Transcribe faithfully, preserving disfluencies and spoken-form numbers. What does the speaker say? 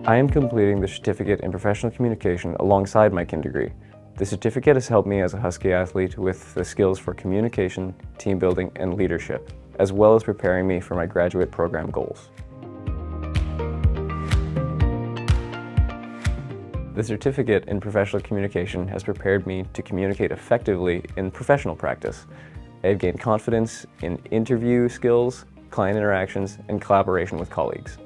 I am completing the certificate in professional communication alongside my kin degree. The certificate has helped me as a Husky athlete with the skills for communication, team building, and leadership, as well as preparing me for my graduate program goals. The certificate in professional communication has prepared me to communicate effectively in professional practice. I have gained confidence in interview skills, client interactions, and collaboration with colleagues.